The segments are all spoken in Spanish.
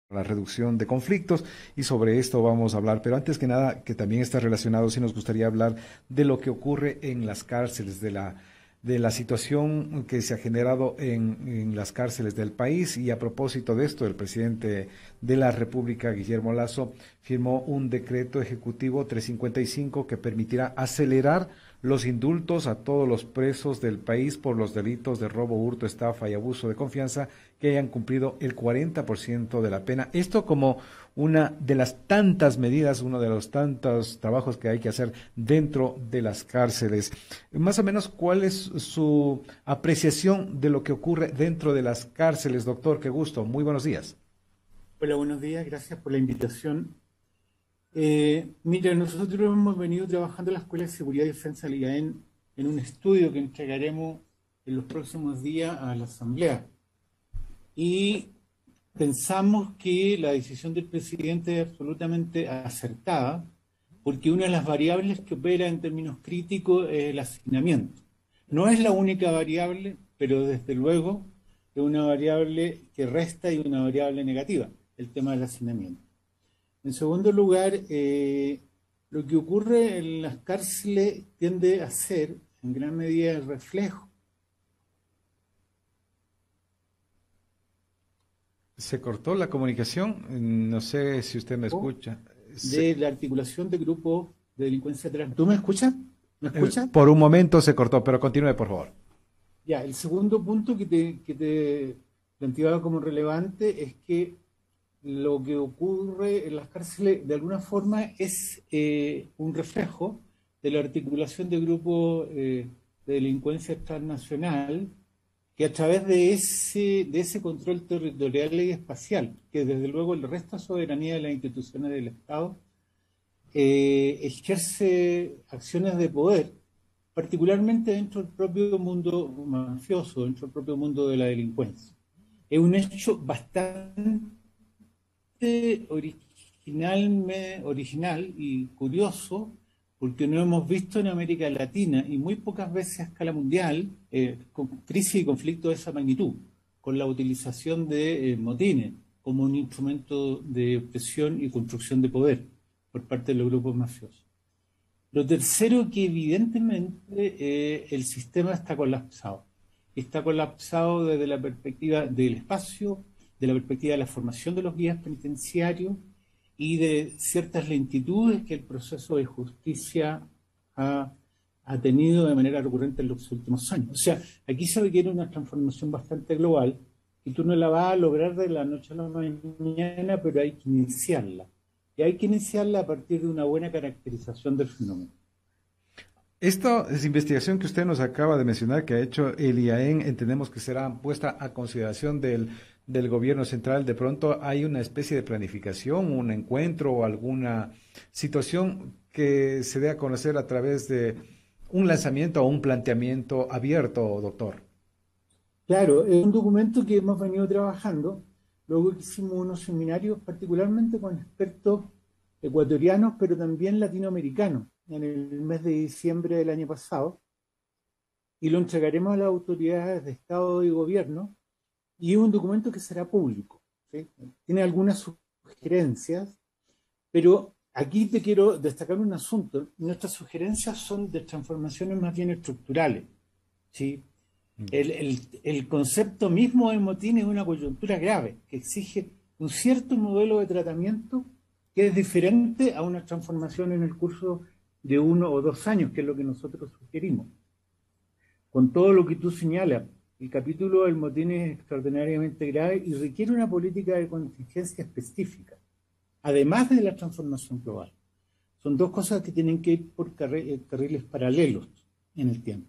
la reducción de conflictos y sobre esto vamos a hablar, pero antes que nada, que también está relacionado, sí nos gustaría hablar de lo que ocurre en las cárceles, de la situación que se ha generado en las cárceles del país y a propósito de esto, el presidente de la República, Guillermo Lasso, firmó un decreto ejecutivo 355 que permitirá acelerar los indultos a todos los presos del país por los delitos de robo, hurto, estafa y abuso de confianza que hayan cumplido el 40% de la pena. Esto como una de las tantas medidas, uno de los tantos trabajos que hay que hacer dentro de las cárceles. Más o menos, ¿cuál es su apreciación de lo que ocurre dentro de las cárceles, doctor? Qué gusto. Muy buenos días. Hola, buenos días, gracias por la invitación. Mira, nosotros hemos venido trabajando en la Escuela de Seguridad y Defensa del IAEN en un estudio que entregaremos en los próximos días a la Asamblea. Y pensamos que la decisión del presidente es absolutamente acertada, porque una de las variables que opera en términos críticos es el hacinamiento. No es la única variable, pero desde luego es una variable que resta y una variable negativa, el tema del hacinamiento. En segundo lugar, lo que ocurre en las cárceles tiende a ser, en gran medida, el reflejo. Se cortó la comunicación, no sé si usted me escucha. De la articulación de grupos de delincuencia trans. ¿Tú me escuchas? ¿Me escuchas? Por un momento se cortó, pero continúe, por favor. Ya, el segundo punto que te planteaba como relevante es que lo que ocurre en las cárceles de alguna forma es un reflejo de la articulación de grupos de delincuencia transnacional que a través de ese control territorial y espacial, que desde luego le resta soberanía de las instituciones del Estado, ejerce acciones de poder, particularmente dentro del propio mundo mafioso, dentro del propio mundo de la delincuencia. Es un hecho bastante original y curioso, porque no hemos visto en América Latina y muy pocas veces a escala mundial con crisis y conflictos de esa magnitud, con la utilización de motines como un instrumento de presión y construcción de poder por parte de los grupos mafiosos. Lo tercero, que evidentemente el sistema está colapsado. Está colapsado desde la perspectiva del espacio, de la perspectiva de la formación de los guías penitenciarios y de ciertas lentitudes que el proceso de justicia ha tenido de manera recurrente en los últimos años. O sea, aquí se requiere una transformación bastante global y tú no la vas a lograr de la noche a la mañana, pero hay que iniciarla. Y hay que iniciarla a partir de una buena caracterización del fenómeno. Esta es investigación que usted nos acaba de mencionar, que ha hecho el IAEN, entendemos que será puesta a consideración del gobierno central. De pronto hay una especie de planificación, un encuentro o alguna situación que se dé a conocer a través de un lanzamiento o un planteamiento abierto, doctor. Claro, es un documento que hemos venido trabajando. Luego hicimos unos seminarios particularmente con expertos ecuatorianos, pero también latinoamericanos, en el mes de diciembre del año pasado, y lo entregaremos a las autoridades de Estado y Gobierno, y es un documento que será público, ¿sí? Tiene algunas sugerencias, pero aquí te quiero destacar un asunto. Nuestras sugerencias son de transformaciones más bien estructurales, ¿sí? El concepto mismo de motín es una coyuntura grave que exige un cierto modelo de tratamiento que es diferente a una transformación en el curso de 1 o 2 años, que es lo que nosotros sugerimos. Con todo lo que tú señalas, el capítulo del motín es extraordinariamente grave y requiere una política de contingencia específica, además de la transformación global. Son dos cosas que tienen que ir por carriles paralelos en el tiempo.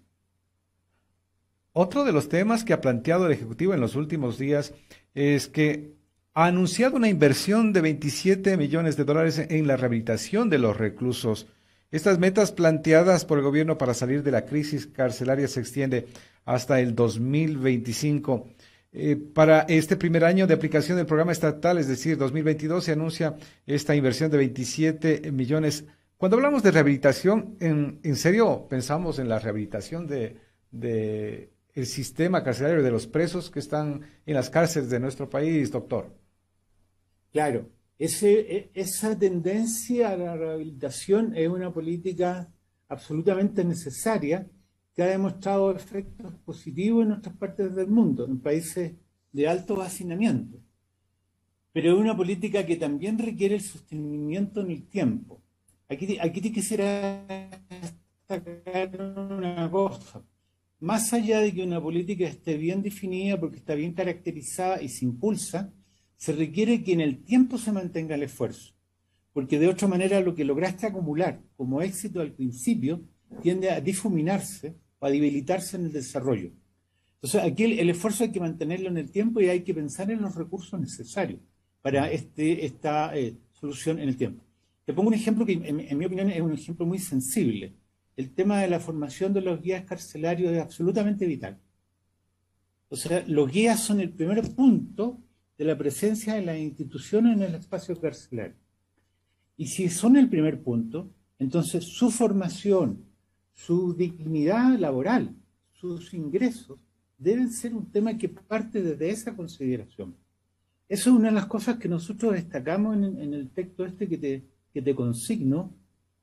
Otro de los temas que ha planteado el Ejecutivo en los últimos días es que ha anunciado una inversión de 27 millones de dólares en la rehabilitación de los reclusos. Estas metas planteadas por el gobierno para salir de la crisis carcelaria se extiende hasta el 2025. Para este primer año de aplicación del programa estatal, es decir, 2022, se anuncia esta inversión de 27 millones. Cuando hablamos de rehabilitación, ¿en serio pensamos en la rehabilitación de el sistema carcelario de los presos que están en las cárceles de nuestro país, doctor? Claro, esa tendencia a la rehabilitación es una política absolutamente necesaria que ha demostrado efectos positivos en otras partes del mundo, en países de alto hacinamiento. Pero es una política que también requiere el sostenimiento en el tiempo. Aquí te quisiera destacar una cosa. Más allá de que una política esté bien definida, porque está bien caracterizada y se impulsa, se requiere que en el tiempo se mantenga el esfuerzo. Porque de otra manera lo que lograste acumular como éxito al principio tiende a difuminarse o a debilitarse en el desarrollo. Entonces aquí el esfuerzo hay que mantenerlo en el tiempo y hay que pensar en los recursos necesarios para esta solución en el tiempo. Te pongo un ejemplo que en mi opinión es un ejemplo muy sensible. El tema de la formación de los guías carcelarios es absolutamente vital. O sea, los guías son el primer punto de la presencia de las instituciones en el espacio carcelario. Y si son el primer punto, entonces su formación, su dignidad laboral, sus ingresos, deben ser un tema que parte desde esa consideración. Eso es una de las cosas que nosotros destacamos en el texto este que te consigno,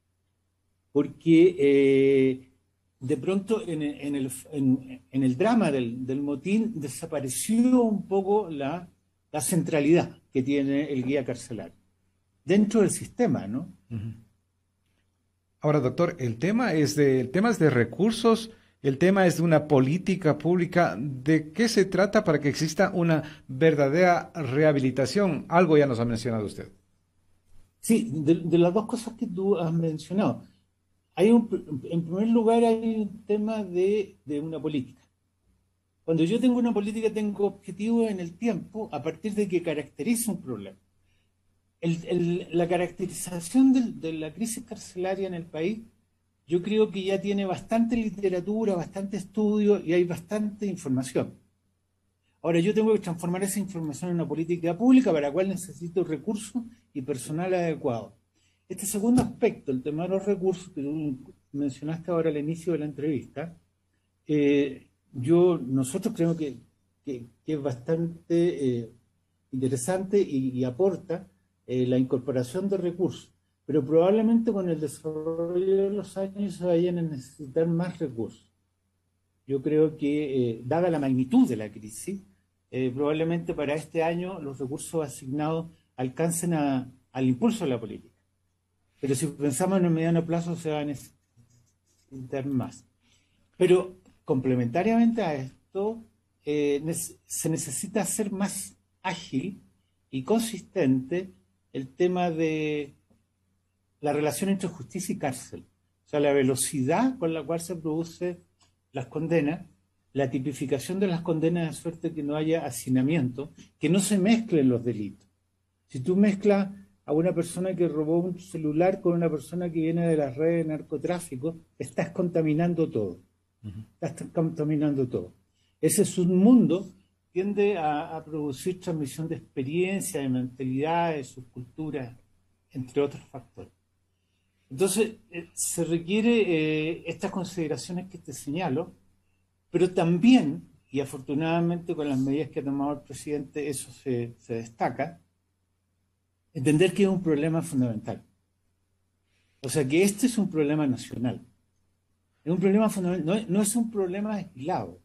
porque de pronto en el drama del motín desapareció un poco la centralidad que tiene el guía carcelario dentro del sistema, ¿no? Uh-huh. Ahora, doctor, el tema es de recursos, el tema es de una política pública. ¿De qué se trata para que exista una verdadera rehabilitación? Algo ya nos ha mencionado usted. Sí, de las dos cosas que tú has mencionado. En primer lugar, hay un tema de una política. Cuando yo tengo una política, tengo objetivos en el tiempo a partir de que caracteriza un problema. La caracterización de la crisis carcelaria en el país, yo creo que ya tiene bastante literatura, bastante estudio y hay bastante información. Ahora, yo tengo que transformar esa información en una política pública para la cual necesito recursos y personal adecuado. Este segundo aspecto, el tema de los recursos, que tú mencionaste ahora al inicio de la entrevista, nosotros creemos que es bastante interesante y aporta la incorporación de recursos, pero probablemente con el desarrollo de los años se vayan a necesitar más recursos. Yo creo que, dada la magnitud de la crisis, probablemente para este año los recursos asignados alcancen al impulso de la política. Pero si pensamos en el mediano plazo se va a necesitar más. Pero complementariamente a esto, se necesita hacer más ágil y consistente el tema de la relación entre justicia y cárcel. O sea, la velocidad con la cual se producen las condenas, la tipificación de las condenas de suerte que no haya hacinamiento, que no se mezclen los delitos. Si tú mezclas a una persona que robó un celular con una persona que viene de las redes de narcotráfico, estás contaminando todo. Estás contaminando todo. Ese submundo tiende a producir transmisión de experiencia, de mentalidades, de subculturas, entre otros factores. Entonces, se requiere estas consideraciones que te señalo, pero también, y afortunadamente con las medidas que ha tomado el presidente, eso se destaca, entender que es un problema fundamental. O sea, que este es un problema nacional. Es un problema fundamental, no es un problema aislado.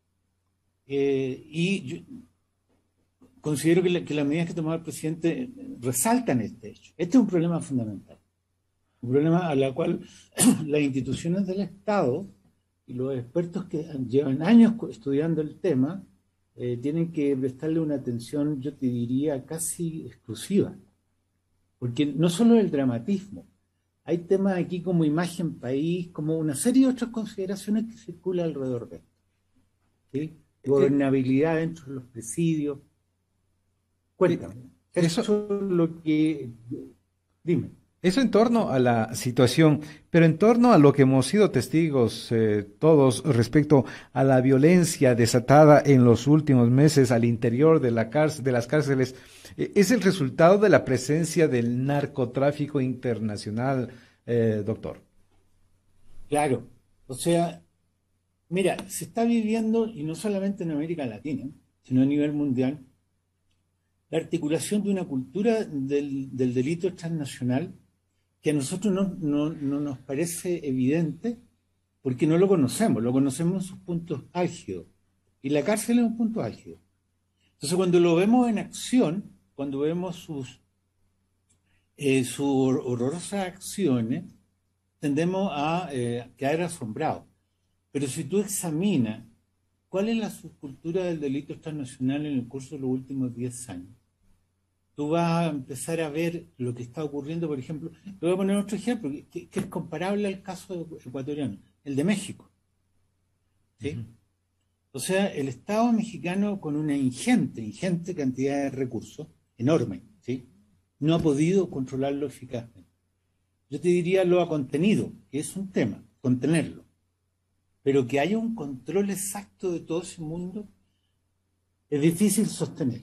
Y yo considero que las medidas que ha tomado el presidente resaltan este hecho. Este es un problema fundamental. Un problema a la cual las instituciones del Estado y los expertos que llevan años estudiando el tema tienen que prestarle una atención, yo te diría, casi exclusiva. Porque no solo el dramatismo, hay temas aquí como imagen país, como una serie de otras consideraciones que circulan alrededor de esto. ¿Sí? Gobernabilidad dentro de los presidios. Cuéntame. Eso es lo que... Dime. Eso en torno a la situación, pero en torno a lo que hemos sido testigos todos respecto a la violencia desatada en los últimos meses al interior de las cárceles, ¿es el resultado de la presencia del narcotráfico internacional, doctor? Claro, o sea, mira, se está viviendo, y no solamente en América Latina, sino a nivel mundial, la articulación de una cultura del delito transnacional que a nosotros no nos parece evidente porque no lo conocemos en sus puntos álgidos. Y la cárcel es un punto álgido. Entonces, cuando lo vemos en acción, cuando vemos sus horrorosas acciones, tendemos a quedar asombrados. Pero si tú examinas cuál es la subcultura del delito transnacional en el curso de los últimos 10 años, tú vas a empezar a ver lo que está ocurriendo, por ejemplo, te voy a poner otro ejemplo, que es comparable al caso ecuatoriano, el de México. ¿Sí? Uh-huh. O sea, el Estado mexicano con una ingente cantidad de recursos, enorme, ¿sí? No ha podido controlarlo eficazmente. Yo te diría lo ha contenido, que es un tema, contenerlo. Pero que haya un control exacto de todo ese mundo es difícil sostener.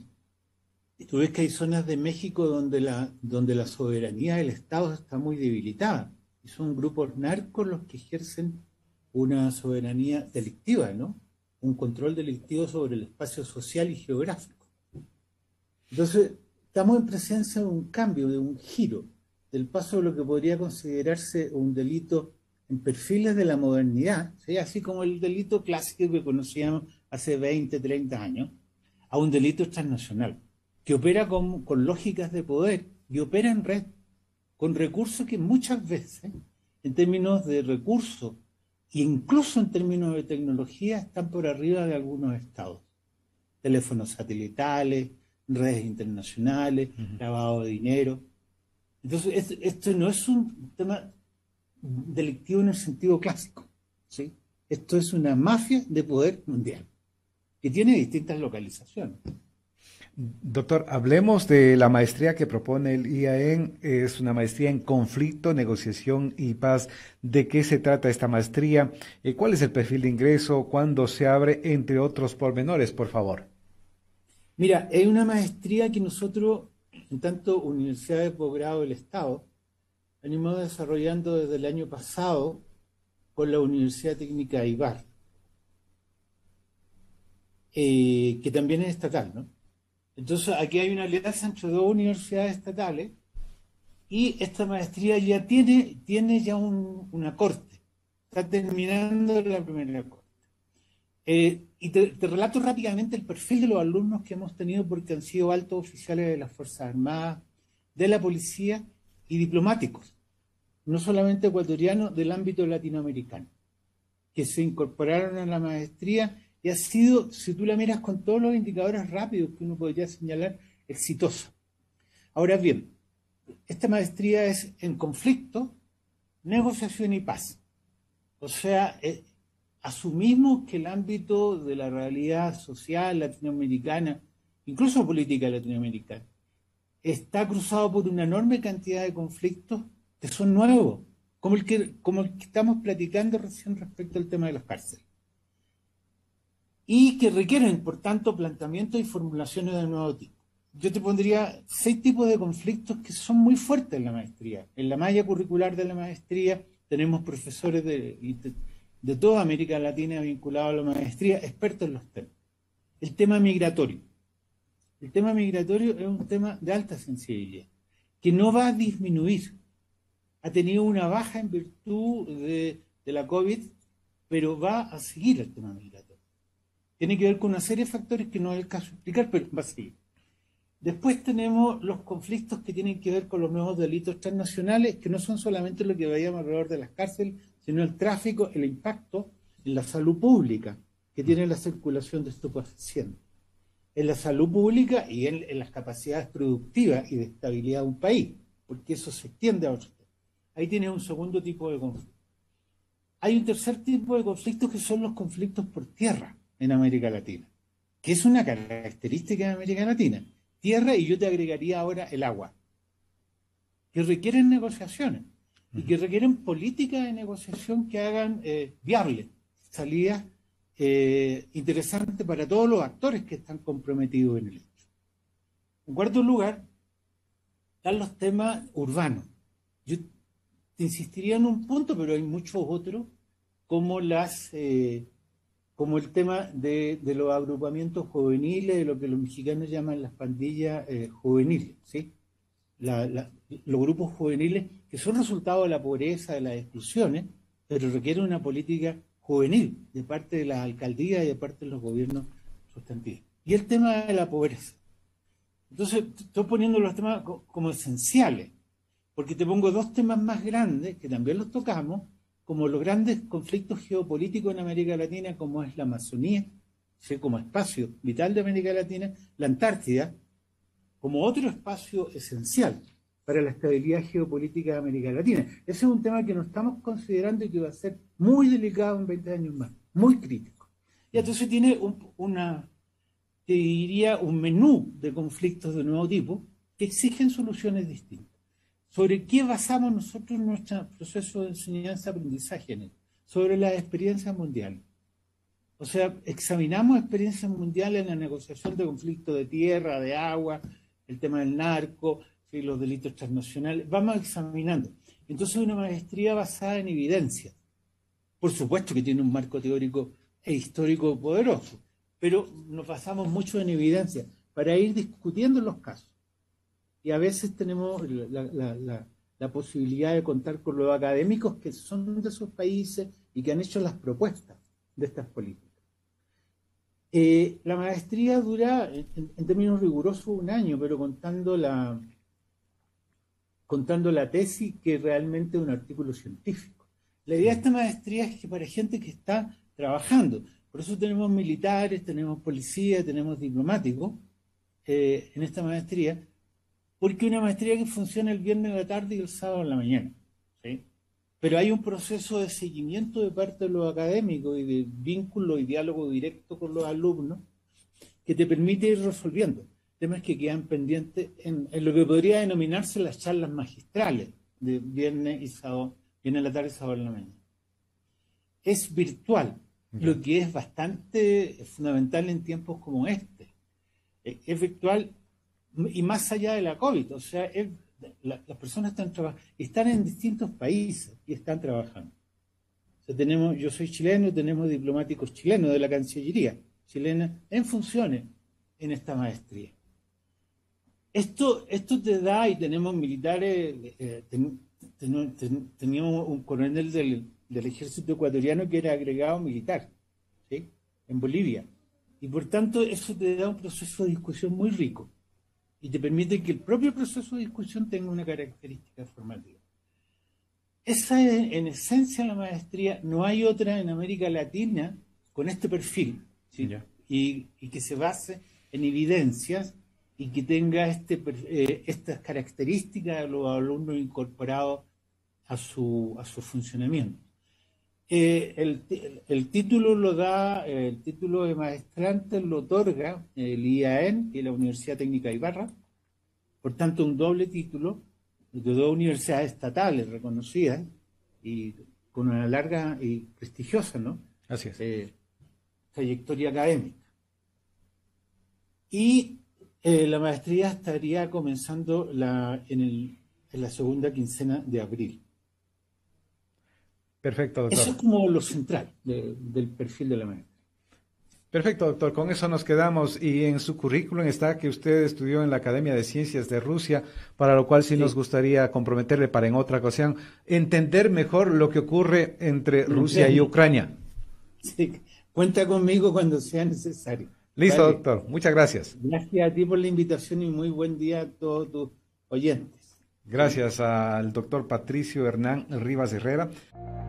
Y tú ves que hay zonas de México donde la soberanía del Estado está muy debilitada. Y son grupos narcos los que ejercen una soberanía delictiva, ¿no? Un control delictivo sobre el espacio social y geográfico. Entonces, estamos en presencia de un cambio, de un giro, del paso de lo que podría considerarse un delito en perfiles de la modernidad, ¿sí? Así como el delito clásico que conocíamos hace 20, 30 años, a un delito transnacional, que opera con lógicas de poder y opera en red, con recursos que muchas veces, en términos de recursos e incluso en términos de tecnología, están por arriba de algunos estados. Teléfonos satelitales, redes internacionales, lavado de dinero. Entonces, esto no es un tema delictivo en el sentido clásico, ¿sí? Esto es una mafia de poder mundial, que tiene distintas localizaciones. Doctor, hablemos de la maestría que propone el IAEN. Es una maestría en conflicto, negociación y paz. ¿De qué se trata esta maestría? ¿Cuál es el perfil de ingreso? ¿Cuándo se abre? Entre otros pormenores, por favor. Mira, es una maestría que nosotros, en tanto Universidad de Posgrado del Estado, venimos desarrollando desde el año pasado con la Universidad Técnica de Ibar, que también es estatal, ¿no? Entonces, aquí hay una alianza entre dos universidades estatales y esta maestría ya tiene ya una corte. Está terminando la primera corte. Y te relato rápidamente el perfil de los alumnos que hemos tenido porque han sido altos oficiales de las Fuerzas Armadas, de la policía y diplomáticos, no solamente ecuatorianos, del ámbito latinoamericano, que se incorporaron a la maestría y ha sido, si tú la miras con todos los indicadores rápidos que uno podría señalar, exitosa. Ahora bien, esta maestría es en conflicto, negociación y paz. O sea, asumimos que el ámbito de la realidad social latinoamericana, incluso política latinoamericana, está cruzado por una enorme cantidad de conflictos que son nuevos, como el que estamos platicando recién respecto al tema de las cárceles. Y que requieren, por tanto, planteamientos y formulaciones de nuevo tipo. Yo te pondría 6 tipos de conflictos que son muy fuertes en la maestría. En la malla curricular de la maestría tenemos profesores de toda América Latina vinculados a la maestría, expertos en los temas. El tema migratorio. El tema migratorio es un tema de alta sensibilidad, que no va a disminuir. Ha tenido una baja en virtud de la COVID, pero va a seguir el tema migratorio. Tiene que ver con una serie de factores que no es el caso de explicar, pero va a seguir. Después tenemos los conflictos que tienen que ver con los nuevos delitos transnacionales, que no son solamente lo que veíamos alrededor de las cárceles, sino el tráfico, el impacto en la salud pública que tiene la circulación de estupefacientes. En la salud pública y en las capacidades productivas y de estabilidad de un país, porque eso se extiende a otros temas. Ahí tienes un segundo tipo de conflicto. Hay un tercer tipo de conflictos que son los conflictos por tierra en América Latina, que es una característica de América Latina. Tierra, y yo te agregaría ahora el agua, que requieren negociaciones y que requieren políticas de negociación que hagan viables salidas interesantes para todos los actores que están comprometidos en el hecho. En cuarto lugar, están los temas urbanos. Yo te insistiría en un punto, pero hay muchos otros, como las como el tema de los agrupamientos juveniles, de lo que los mexicanos llaman las pandillas juveniles, ¿sí? Los grupos juveniles que son resultado de la pobreza, de las exclusiones, pero requieren una política juvenil de parte de las alcaldías y de parte de los gobiernos sustantivos. Y el tema de la pobreza. Entonces, estoy poniendo los temas como esenciales, porque te pongo dos temas más grandes, que también los tocamos, como los grandes conflictos geopolíticos en América Latina, como es la Amazonía, ¿sí?, como espacio vital de América Latina, la Antártida, como otro espacio esencial para la estabilidad geopolítica de América Latina. Ese es un tema que no estamos considerando y que va a ser muy delicado en 20 años más, muy crítico. Y entonces tiene te diría, un menú de conflictos de nuevo tipo que exigen soluciones distintas. ¿Sobre qué basamos nosotros nuestro proceso de enseñanza-aprendizaje en él? Sobre las experiencias mundiales. O sea, examinamos experiencias mundiales en la negociación de conflictos de tierra, de agua, el tema del narco, ¿sí?, los delitos transnacionales. Vamos examinando. Entonces, una maestría basada en evidencia. Por supuesto que tiene un marco teórico e histórico poderoso, pero nos basamos mucho en evidencia para ir discutiendo los casos. Y a veces tenemos la posibilidad de contar con los académicos que son de esos países y que han hecho las propuestas de estas políticas. La maestría dura, en términos rigurosos, 1 año, pero contando la tesis, que realmente es un artículo científico. La idea de esta maestría es que para gente que está trabajando, por eso tenemos militares, tenemos policías, tenemos diplomáticos en esta maestría, porque es una maestría que funciona el viernes en la tarde y el sábado en la mañana, ¿sí? Pero hay un proceso de seguimiento de parte de los académicos y de vínculo y diálogo directo con los alumnos que te permite ir resolviendo temas que quedan pendientes en lo que podría denominarse las charlas magistrales de viernes y sábado, viernes en la tarde y sábado en la mañana. Es virtual, lo que es bastante fundamental en tiempos como este. Es virtual y más allá de la COVID, o sea, las personas están en distintos países y están trabajando. O sea, yo soy chileno, tenemos diplomáticos chilenos de la Cancillería chilena en funciones en esta maestría. Esto te da, y tenemos militares, teníamos un coronel del ejército ecuatoriano que era agregado militar, ¿sí?, en Bolivia. Y por tanto, eso te da un proceso de discusión muy rico y te permite que el propio proceso de discusión tenga una característica formativa. Esa es, en esencia, la maestría. No hay otra en América Latina con este perfil, ¿sí?, y que se base en evidencias y que tenga estas características de los alumnos incorporados a su funcionamiento. El título el título de maestrante lo otorga el IAEN, que es la Universidad Técnica de Ibarra, por tanto un doble título de 2 universidades estatales reconocidas y con una larga y prestigiosa, ¿no?, Así es. Trayectoria académica. Y la maestría estaría comenzando en la segunda quincena de abril. Perfecto, doctor. Eso es como lo central del perfil de la maestría. Perfecto, doctor. Con eso nos quedamos. Y en su currículum está que usted estudió en la Academia de Ciencias de Rusia, para lo cual sí nos gustaría comprometerle para en otra ocasión entender mejor lo que ocurre entre Rusia y Ucrania. Sí, cuenta conmigo cuando sea necesario. Listo, Vale. doctor. Muchas gracias. Gracias a ti por la invitación y muy buen día a todos tus oyentes. Gracias al doctor Patricio Hernán Rivas Herrera.